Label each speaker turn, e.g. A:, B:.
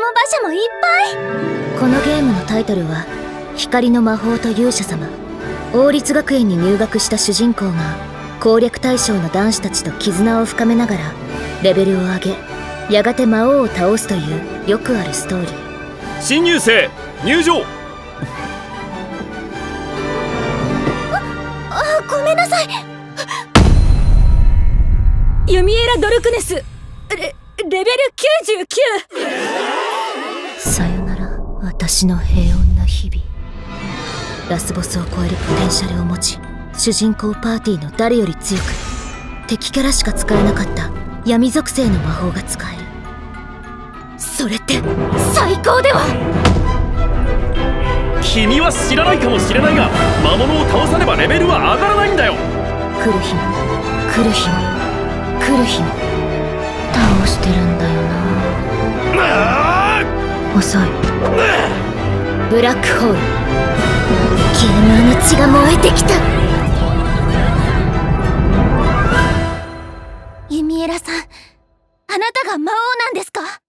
A: 馬車もいっぱい。
B: このゲームのタイトルは「光の魔法と勇者様」。王立学園に入学した主人公が攻略対象の男子たちと絆を深めながらレベルを上げ、やがて魔王を倒すというよくあるストーリー。
C: 新入生入場。
A: ごめんなさい。
D: ユミエラ・ドルクネスレベル99。
B: さよなら私の平穏な日々。ラスボスを超えるポテンシャルを持ち、主人公パーティーの誰より強く、敵キャラしか使えなかった闇属性の魔法が使える。それって最高では。
C: 君は知らないかもしれないが、魔物を倒さねばレベルは上がらないんだよ。
B: 来る日も来る日も来る日も倒してるんだよな。遅い。ブラックホール、ゲーマーの血が燃えてきた。
A: ユミエラさん、あなたが魔王なんですか？